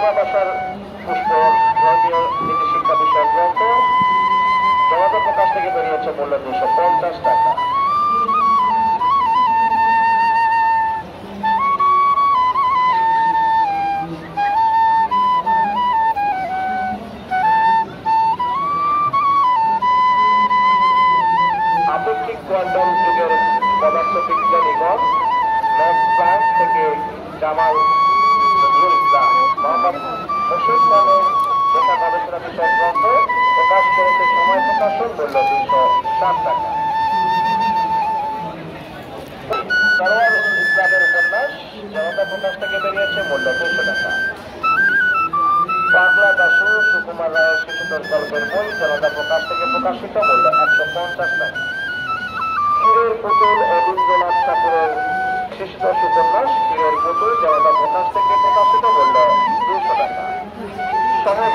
বাংলা ভাষার পুষ্প ধর্মীয় নীতি শিক্ষা বিষয়ক গ্রন্থ জনতা প্রকাশ থেকে বেরিয়েছে মূল্য 250 টাকা। আপেক্ষিক কোয়ান্টাম যুগের পদার্থবিজ্ঞানীগণ ম্যাক্স প্ল্যাঙ্ক থেকে জামাল নজরুল ইসলাম মোহাম্মদ মুর্শিদ খানের লেখা গবেষণা বিষয়ক গ্রন্থ প্রকাশ করেছে সময় প্রকাশন মূল্য 260 টাকা। সরোয়ার ইসলামের উপন্যাস জনতা প্রকাশ থেকে বেরিয়েছে মূল্য 200 টাকা। পাগলা দাসু সুকুমার রায়ের শিশুতোষ গল্পের বই জনতা প্রকাশ থেকে প্রকাশিত মূল্য 150 টাকা। ক্ষীরের পুতুল রবীন্দ্রনাথ ঠাকুরের শিশুতোষ উপন্যাস ক্ষীরের পুতুল জনতা প্রকাশ থেকে প্রকাশিত মূল্য 200 টাকা।